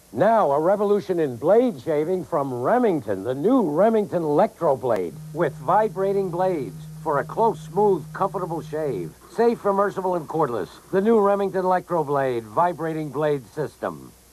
Now, a revolution in blade shaving from Remington, the new Remington Lektro Blade, with vibrating blades for a close, smooth, comfortable shave. Safe, immersible, and cordless. The new Remington Lektro Blade vibrating blade system.